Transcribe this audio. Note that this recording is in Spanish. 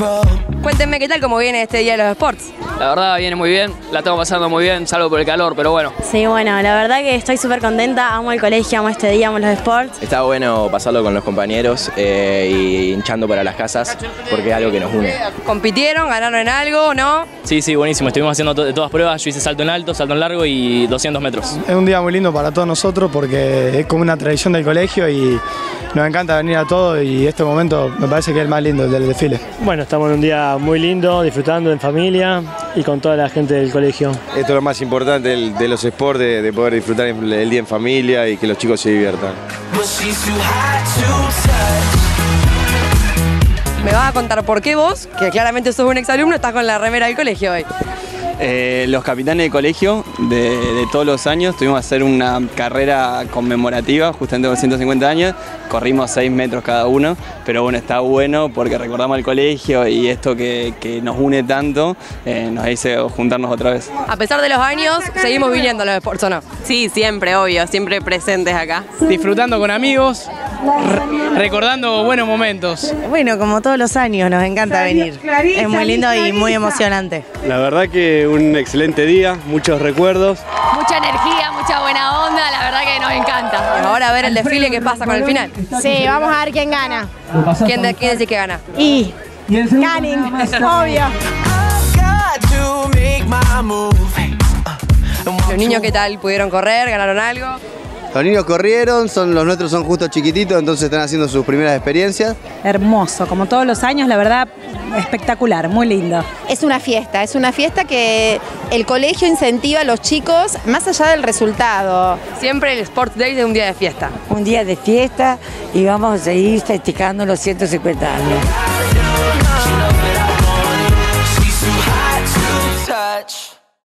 Cuéntenme qué tal, cómo viene este Día de los Sports. La verdad viene muy bien, la estamos pasando muy bien, salvo por el calor, pero bueno. Sí, bueno, la verdad que estoy súper contenta, amo el colegio, amo este día, amo los sports. Está bueno pasarlo con los compañeros y hinchando para las casas, porque es algo que nos une. ¿Compitieron? ¿Ganaron en algo? ¿No? Sí, buenísimo. Estuvimos haciendo de todas pruebas. Yo hice salto en alto, salto en largo y 200 metros. Es un día muy lindo para todos nosotros porque es como una tradición del colegio y nos encanta venir a todos y este momento me parece que es el más lindo, el del desfile. Bueno, estamos en un día muy lindo, disfrutando en familia y con toda la gente del colegio. Esto es lo más importante de los sports, de poder disfrutar el día en familia y que los chicos se diviertan. ¿Me vas a contar por qué vos, que claramente sos un exalumno, estás con la remera del colegio hoy? Los capitanes de colegio de todos los años tuvimos que hacer una carrera conmemorativa justamente por 150 años, corrimos 6 metros cada uno, pero bueno, está bueno porque recordamos el colegio y esto que nos une tanto nos hizo juntarnos otra vez. A pesar de los años, seguimos viniendo a los sports, ¿o no? Sí, siempre, obvio, siempre presentes acá. Disfrutando con amigos, recordando buenos momentos. Bueno, como todos los años, nos encanta venir. Es muy lindo y muy emocionante. La verdad que un excelente día, muchos recuerdos. Mucha energía, mucha buena onda, la verdad que nos encanta. Ahora a ver el desfile, ¿qué pasa con el final? Sí, vamos a ver quién gana. ¿Quién decís que gana? Y Canning, obvio. ¿Los niños qué tal? ¿Pudieron correr? ¿Ganaron algo? Los niños corrieron, los nuestros son justo chiquititos, entonces están haciendo sus primeras experiencias. Hermoso, como todos los años, la verdad, espectacular, muy lindo. Es una fiesta que el colegio incentiva a los chicos más allá del resultado. Siempre el Sports Day es un día de fiesta. Un día de fiesta y vamos a seguir festejando los 150 años.